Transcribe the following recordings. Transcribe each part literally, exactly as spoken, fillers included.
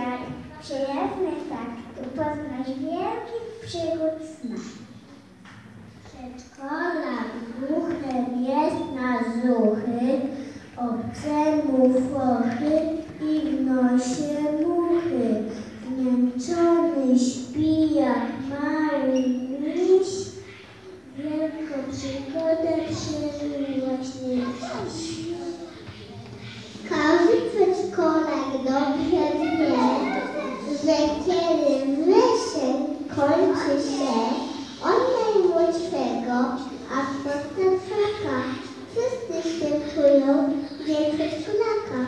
jak przyjemny tak poznać wielki przygód smak. Przedszkolak głuchem jest na zuchy, obcemu fochy i w nosie muchy. Zmęczony śpi jak mały miś, wielką przygodę przeżył właśnie dziś. Każdy przedszkolak dobrze wie, że kiedy wrzesień kończy się, od najmłodszego aż do starszaka wszyscy świętują dzień przedszkolaka.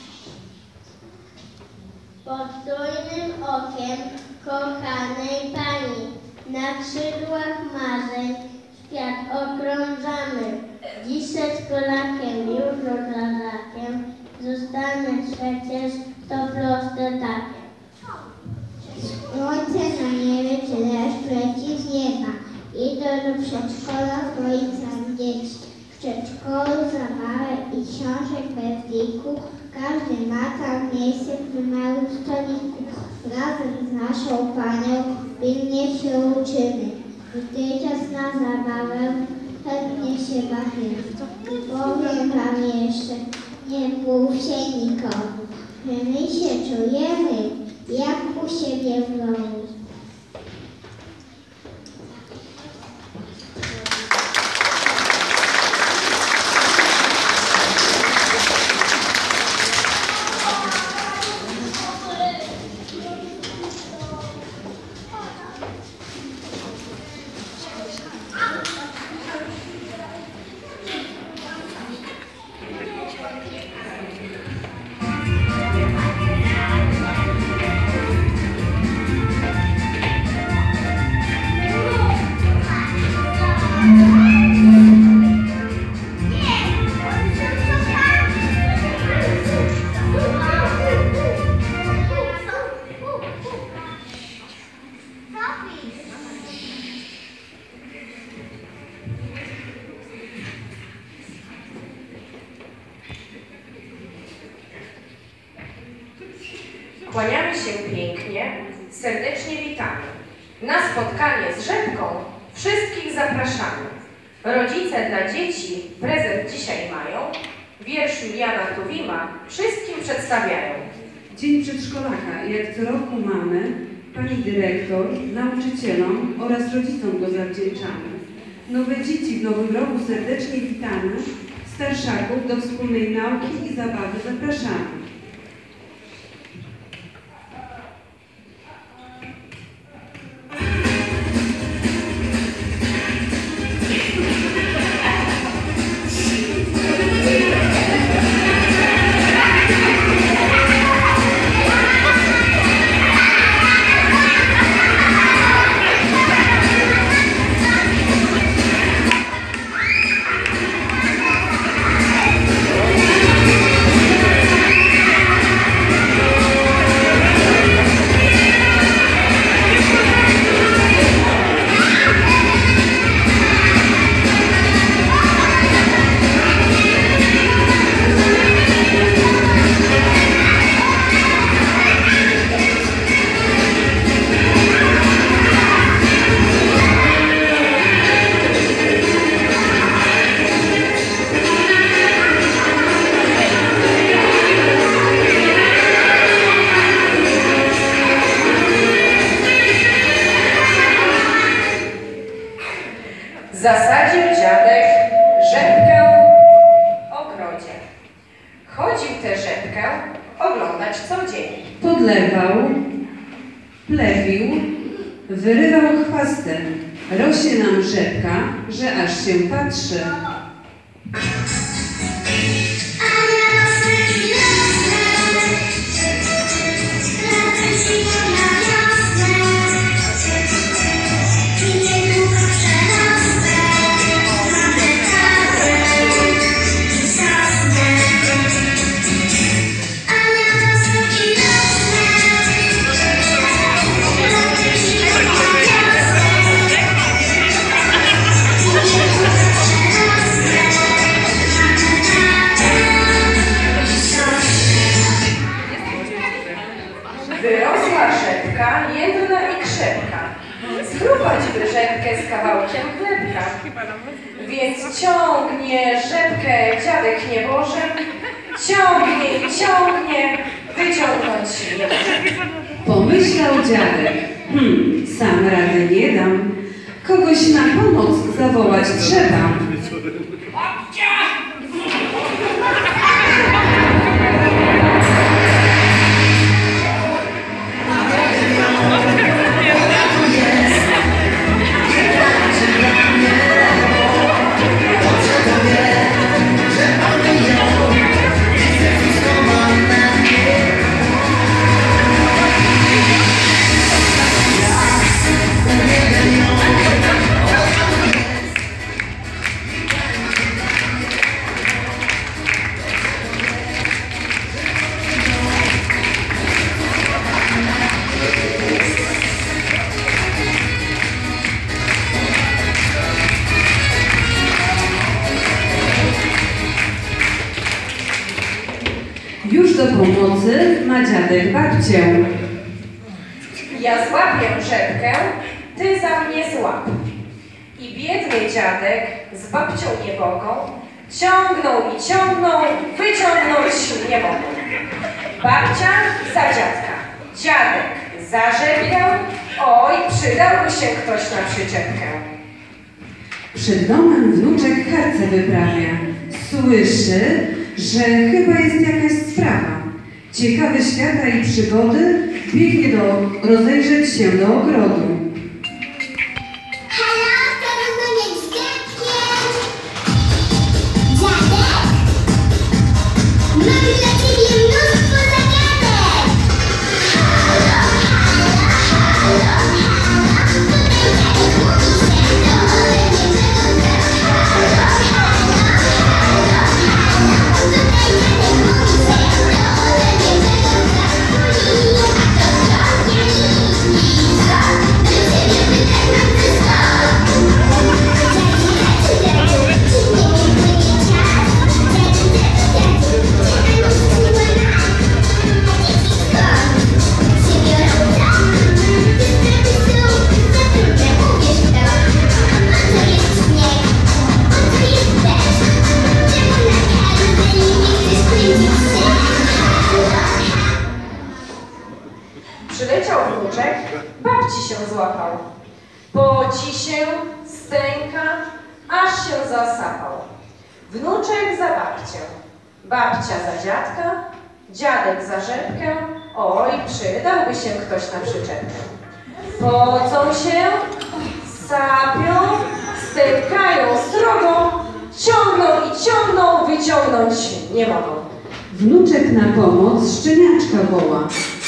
Pod czujnym okiem kochanej pani, na skrzydłach marzeń świat okrążamy. Dziś przedszkolakiem, już rodzalakiem, zostanę przecież to proste takie. Słońce na niebie czy deszcz leci z nieba. Idę do przedszkola z rodzicami dzieci. W przedszkolu zabawę i książek bez liku. Każdy ma tam miejsce przy małym stoliku. Razem z naszą panią pilnie się uczymy. Gdy czas na zabawę, chętnie się bawimy. Powiem wam jeszcze, nie mów się nikomu, że my się czujemy jak u siebie w domu. Kłaniamy się pięknie, serdecznie witamy. Na spotkanie z Rzepką wszystkich zapraszamy. Rodzice dla dzieci prezent dzisiaj mają, wiersz Juliana Tuwima wszystkim przedstawiają. Dzień przedszkolaka, jak co roku mamy, pani dyrektor, nauczycielom oraz rodzicom go zawdzięczamy. Nowe dzieci w nowym roku serdecznie witamy, starszaków do wspólnej nauki i zabawy zapraszamy. Zasadził dziadek rzepkę w ogrodzie. Chodził tę rzepkę oglądać co dzień. Podlewał, plewił, wyrywał chwastem. Rośnie nam rzepka, że aż się patrzy. Thank you. by rzepkę z kawałkiem chlebka. Więc ciągnie rzepkę dziadek niebożem, ciągnie i ciągnie, wyciągnąć nie może. Pomyślał dziadek, hm, sam rady nie dam, kogoś na pomoc zawołać trzeba. Już do pomocy ma dziadek babcię. Ja złapię rzepkę, ty za mnie złap. I biedny dziadek z babcią niebogą ciągną i ciągną, wyciągnąć nie mogą. Babcia za dziadka, dziadek za rzepkę, oj, przydałby się ktoś na przyczepkę. Przed domem wnuczek harce wyprawia. Słyszy, że chyba jest jakaś sprawa. Ciekawy świata i przygody, biegnie do, rozejrzeć się do ogrodu. Halo, to rozmawiać z dziadkiem. Dziadek? Mam dla ciebie mnóstwo zagadek. Halo, halo, halo, halo. Tutaj dziadek mówi się dole, nie wygląda. Halo, halo, halo, halo. Tutaj dziadek mówi się dole, nie wygląda. Uli, a to co? Nie liczy, co? Do ciebie pytać mam wszystko. Dziadzi, dziadzi, dziadzi, czy nie upłynie czas? Dziadzi, dziadzi, dziadzi, a nic nie ma nas. A dzieci skąd się biorą co? Wystraty są za trudne, uwierz w to. Po co jest śnieg? Po co jest deszcz? Czemu na karuzeli nie chcesz kręcić się? Halo, halo. Przyleciał wnuczek, babci się złapał. Poci się, stęka, aż się zasapał. Wnuczek za babcię, babcia za dziadka, dziadek za rzepkę, oj, przydałby się ktoś na przyczepkę. Pocą się, sapią, stękają srogo, ciągną i ciągną, wyciągnąć nie mogą. Wnuczek na pomoc szczeniaczka woła.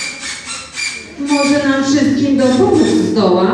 Może nam wszystkim dopomóc zdoła?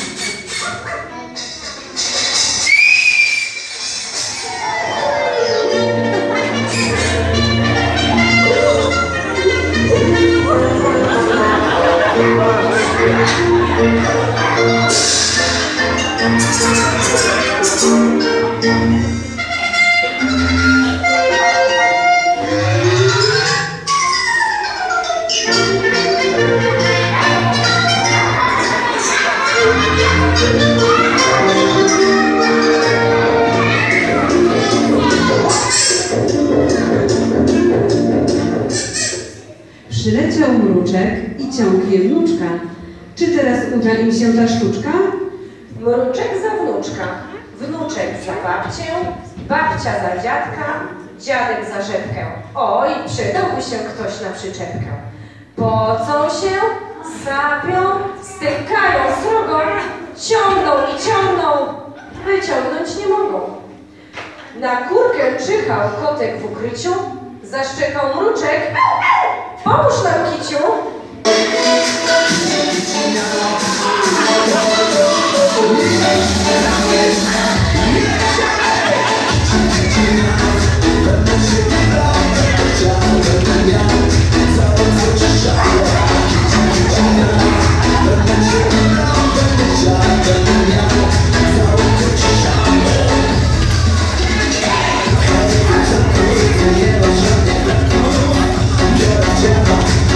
Przyleciał mruczek i ciągnie wnuczka. Czy teraz uda im się ta sztuczka? Mruczek za wnuczka, wnuczek za babcię, babcia za dziadka, dziadek za rzepkę. Oj, przydałby się ktoś na przyczepkę. Pocą się, sapią, stykają srogo, ciągną i ciągną, wyciągnąć nie mogą. Na kurkę czyhał kotek w ukryciu, zaszczekał mruczek. Pomóż nam, kiciu!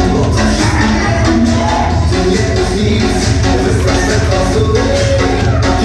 Nic, wystarczy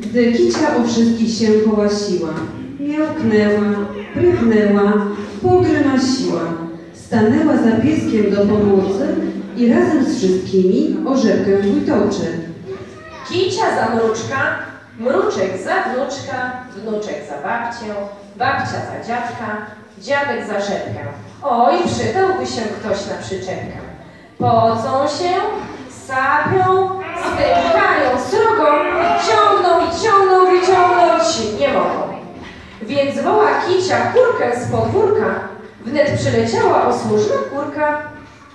gdy Kicia o wszystkich się połasiła. Miałknęła, prychnęła, pogrymasiła. Stanęła za pieskiem do pomocy i razem z wszystkimi o rzepkę wójtoczy. Kicia za mruczka, mruczek za wnuczka, wnuczek za babcię, babcia za dziadka, dziadek za rzepkę. Oj, przydałby się ktoś na przyczepkę. Pocą się, sapią, stękają srogą, ciągną i ciągną, wyciągnąć nie mogą. Więc woła Kicia kurkę z podwórka, wnet przyleciała posłuszna kurka.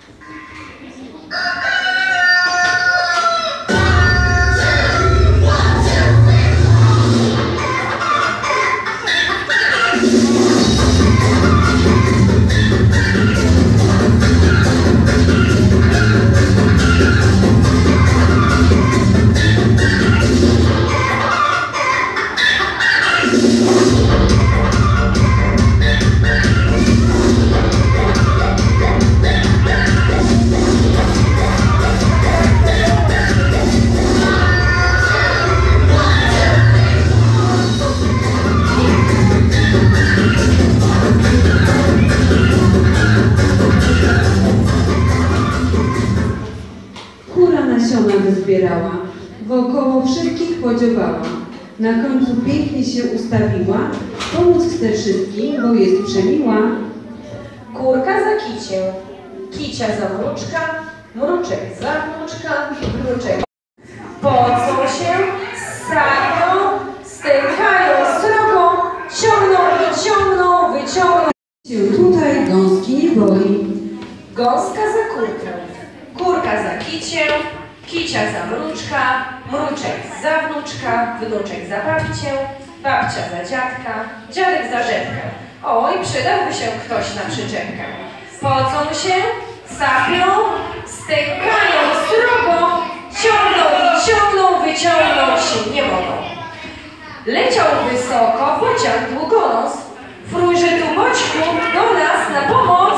Wyzbierała, wokoło wszystkich podziobała. Na końcu pięknie się ustawiła, pomóc chce wszystkim, bo jest przemiła. Kurka za kicię, kicia za mruczka, mruczek za wnuczka, wnuczek. Pocą się, sapią, stękają srogą, ciągną i ciągną, wyciągną. Się tutaj gąski nie boi. Gąska za kurkę, kurka za kicię, kicia za mruczka, mruczek za wnuczka, wnuczek za babcię, babcia za dziadka, dziadek za rzepkę. Oj, przydałby się ktoś na przyczepkę. Pocą się, sapią, stękają srogą, ciągną i ciągną, wyciągnąć się nie mogą. Leciał wysoko bocian długonos, frójże tu Boćku do nas na pomoc.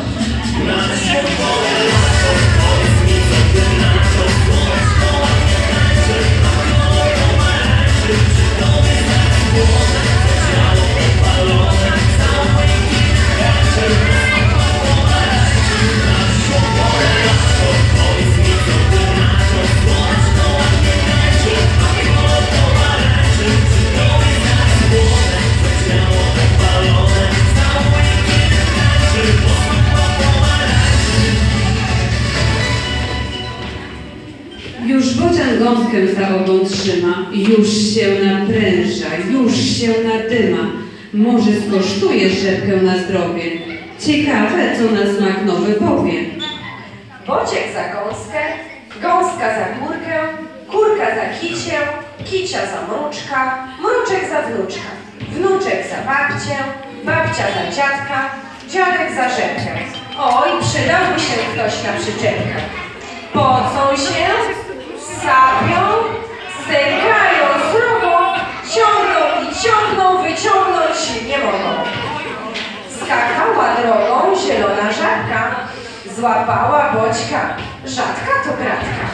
Już bocian gąskę za ogon trzyma, już się napręża, już się nadyma. Może skosztuje rzepkę na zdrowie. Ciekawe, co na smak nowy powie. Bociek za gąskę, gąska za kurkę, kurka za kicię, kicia za mruczka, mruczek za wnuczka, wnuczek za babcię, babcia za dziadka, dziadek za rzepkę. Oj, przydałby się ktoś na przyczepkę. Pocą się, sapią, stękają srogą, ciągną i ciągną, wyciągnąć się nie mogą. Skakała drogą zielona żabka, złapała Boćka, rzadka to gratka.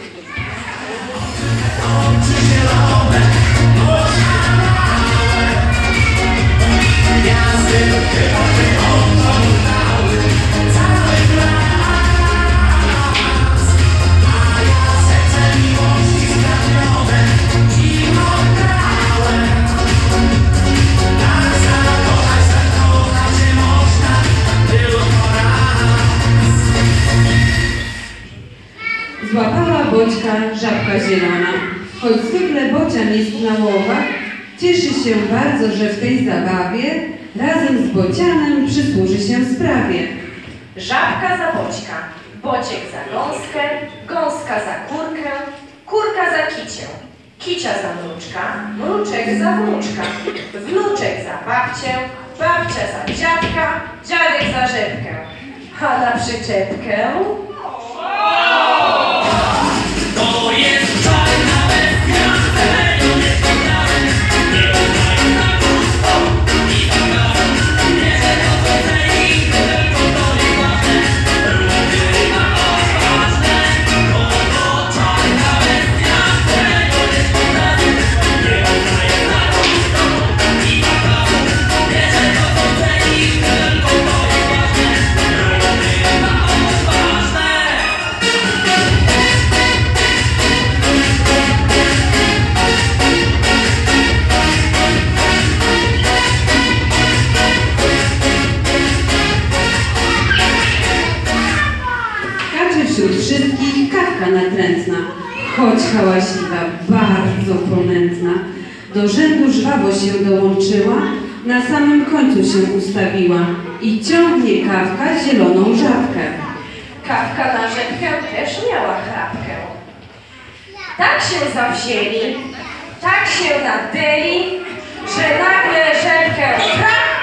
Złapała Boćka żabka zielona. Choć zwykle bocian jest na łowach, cieszy się bardzo, że w tej zabawie razem z bocianem przysłuży się sprawie. Żabka za Boćka, Bociek za gąskę, gąska za kurkę, kurka za kicię, kicia za mruczka, mruczek za wnuczka, wnuczek za babcię, babcia za dziadka, dziadek za rzepkę. A na przyczepkę? To jest czarna bestia, tego nie spotkałem, nie poznaję na pusto i tak razem, nie tylko to ceni, tylko to jest ważne, lubię ryba odważne, to to czarna bestia, tego nie spotkałem, nie choć hałaśliwa, bardzo ponętna. Do rzędu żwawo się dołączyła, na samym końcu się ustawiła i ciągnie Kawka zieloną żabkę. Kawka na rzepkę też miała chrapkę. Tak się zawzięli, tak się nadeli, że nagle rzepkę traf,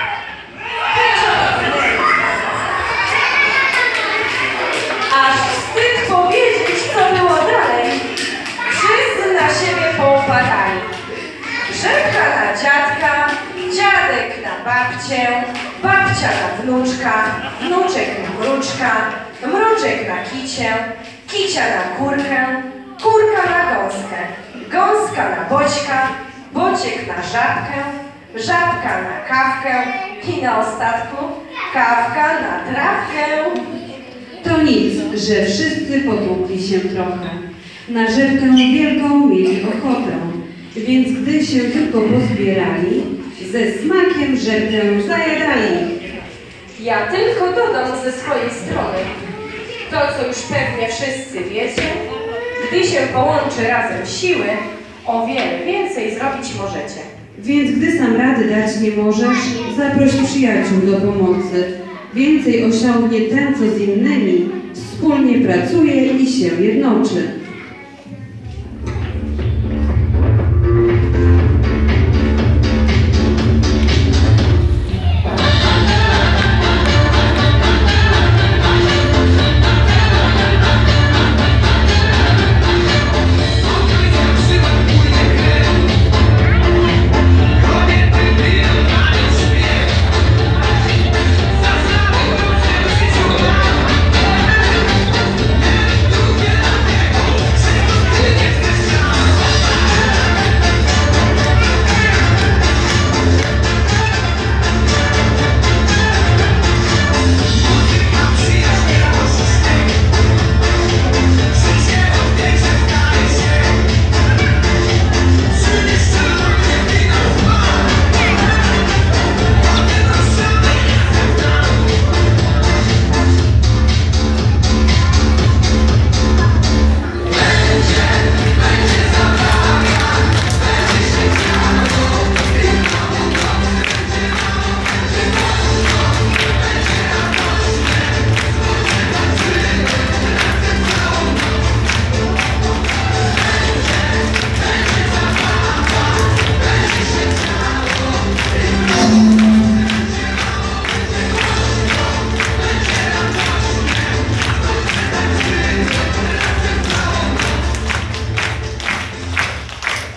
aż wstyd powiedzieć, co było dalej. Wszyscy na siebie poupadali. Rzepka na dziadka, dziadek na babcię, babcia na wnuczka, wnuczek na mruczka, mruczek na kicię, kicia na kurkę, kurka na gąskę, gąska na boćka, bociek na żabkę, żabka na Kawkę i na ostatku Kawka na trawkę. To nic, że wszyscy potłukli się trochę. Na rzepkę wielką mieli ochotę, więc gdy się tylko pozbierali, ze smakiem rzepkę zajadali. Ja tylko dodam ze swojej strony to, co już pewnie wszyscy wiecie. Gdy się połączy razem siły, o wiele więcej zrobić możecie. Więc gdy sam rady dać nie możesz, zaproś przyjaciół do pomocy. Więcej osiągnie ten, co z innymi, wspólnie pracuje i się jednoczy.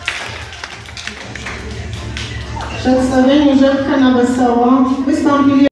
W przedstawieniu Rzepka na wesoło wystąpili